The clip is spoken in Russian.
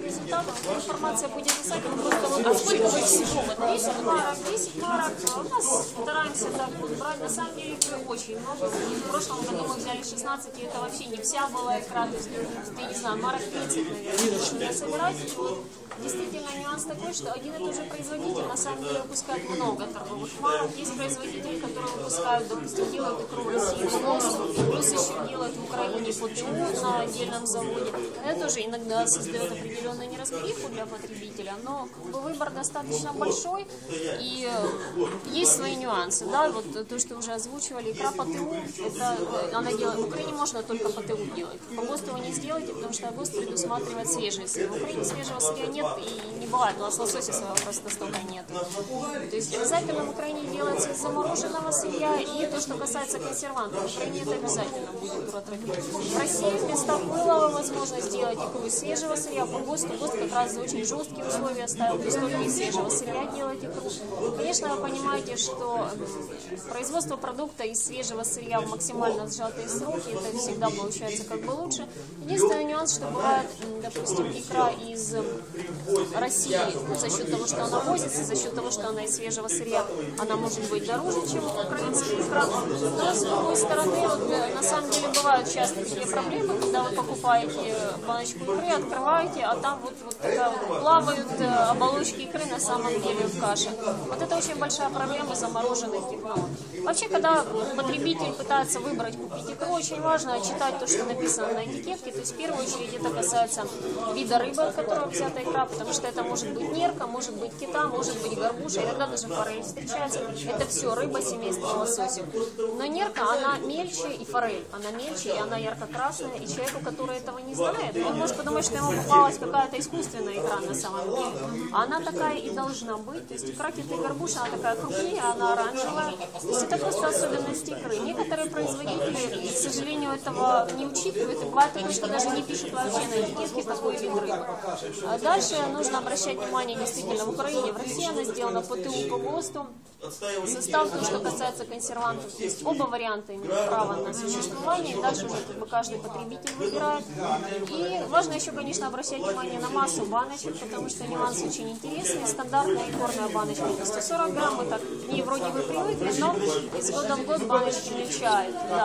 результатов, информация будет писать, мы просто вот, а сколько вы всего, вот 10 марок, у нас стараемся так вот брать, на самом деле икры очень много, в прошлом году мы взяли 16, и это вообще не вся была икра, то есть, я не знаю, марок 30, наверное, собирать, и вот действительно нюанс такой, что один и тот же производитель на самом деле выпускает много торговых марок, есть производители, которые выпускают, допустим, делают икру в России полностью, плюс еще делают в Украине ПТУ на отдельном заводе. Это тоже иногда создает определенную неразбериху для потребителя, но как бы выбор достаточно большой и есть свои нюансы. Да? Вот то, что уже озвучивали, икра ПТУ, это она делает, в Украине можно только ПТУ делать. По ГОСТу вы не сделаете, потому что ГОСТ предусматривает свежий сыр. В Украине свежего сырья нет и не бывает, у нас лосося своего просто столько нет. То есть обязательно в Украине делается из замороженного сырья, и то, что касается консервантов, в Украине это обязательно будет уротропить. В России вместо было возможно сделать икру из свежего сырья, по ГОСТу ГОСТ как раз за очень жесткие условия ставил, то есть только из свежего сырья делать икру. Конечно, вы понимаете, что производство продукта из свежего сырья в максимально сжатые сроки, это всегда получается как бы лучше. Единственный нюанс, что бывает, допустим, икра из России, за счет того, что она возится, за счет того, что она из свежего сырья, она может быть дороже, чем украинская икра. Но с другой стороны, вот, на самом деле бывают часто такие проблемы, когда вы покупаете баночку икры, открываете, а там вот такая вот плавают оболочки икры на самом деле в каше. Вот это очень большая проблема замороженных икр. Вообще, когда потребитель пытается выбрать, купить икру, очень важно читать то, что написано на этикетке. То есть в первую очередь это касается вида рыбы, от которой взята икра, потому что это может быть нерка, может быть кита, может быть горбуша, иногда даже форель встречается. Это все рыба семейства лососев. Но нерка, она мельче, и форель, она мельче, и она ярко-красная, и человеку, который этого не знает, он может подумать, что ему попалась какая-то искусственная икра на самом деле. А она такая и должна быть. То есть икра киты и горбуша, она такая крупнее, она оранжевая. То есть это просто особенность икры. Некоторые производители, к сожалению, этого не учитывают, и бывает такое, что даже не пишут вообще на этикетке, какой вид рыбы. А дальше нужно обращать внимание действительно в Украине, в России она сделана ПТУ по ГОСТу. Состав, то, что касается консервантов, то есть оба варианта имеют право на существование, и дальше уже как бы каждый потребитель выбирает. И важно еще, конечно, обращать внимание на массу баночек, потому что нюанс очень интересный. Стандартная икорная баночка 140 грамм, мы так к ней вроде бы привыкли, но из года в год баночки мельчают. Да.